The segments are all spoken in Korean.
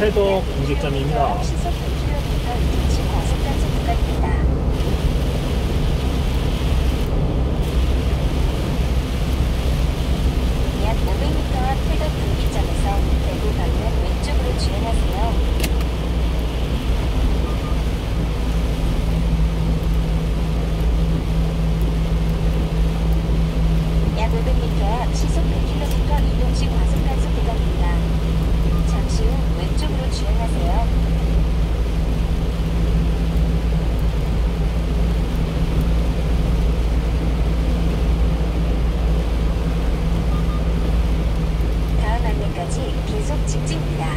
태덕 공식점입니다. 시속 100km 이동시 과속단속 구간입니다. 약 500m 앞 태덕 분기점에서 대구 방면 왼쪽으로 주행하세요. 약 500m 앞 시속 100km 이동시 과속단속 구간입니다. 잠시 후 왼쪽으로 주행하세요. 다음 안내까지 계속 직진입니다.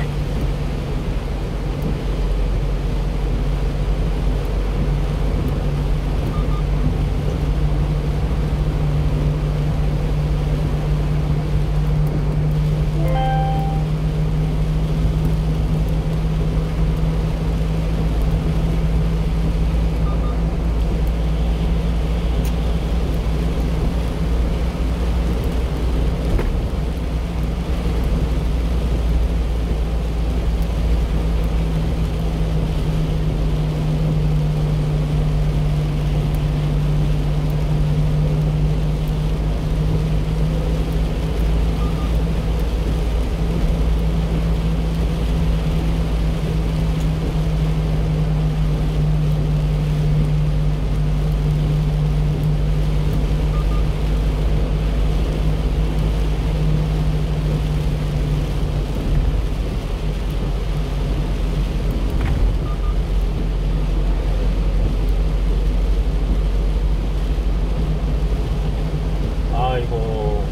아이고,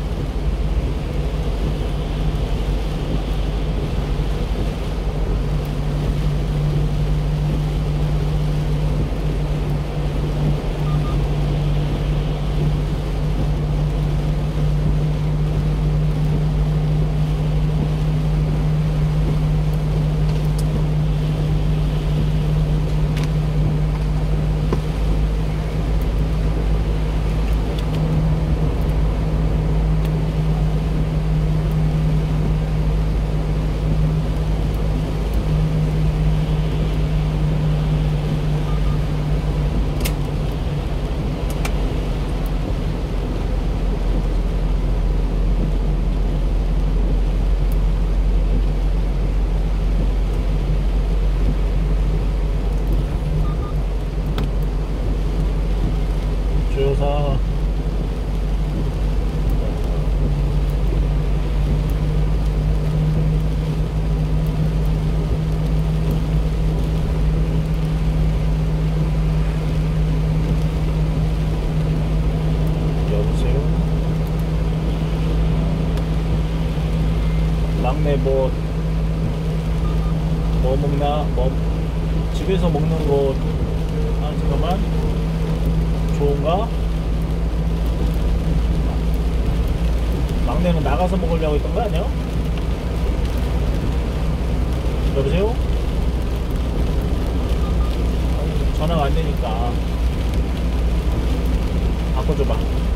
주요사 여보세요? 막내 뭐 먹나? 집에서 먹는 거 잠깐만, 좋은가? 막내는 나가서 먹으려고 했던 거 아니야? 여보세요? 전화가 안 되니까 바꿔줘봐.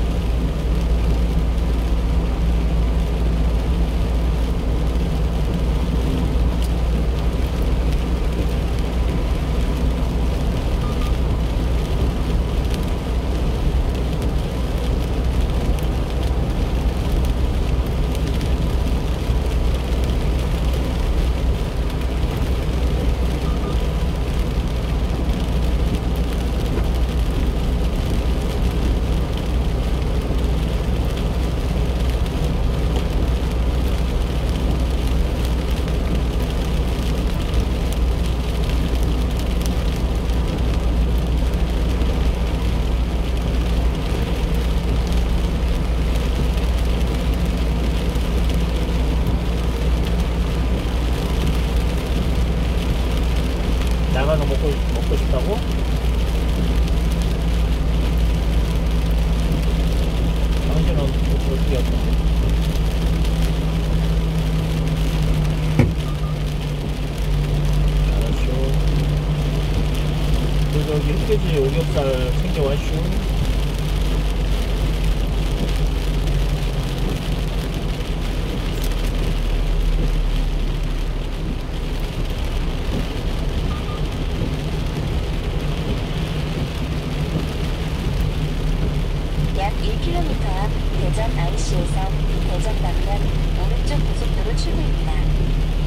나가서 먹고 싶다고? 당신은 어떻게 할까? 알았쇼. 저기 흑돼지 오겹살 챙겨와쇼. 잠시에서 대전 방면 오른쪽 고속도로 출구입니다.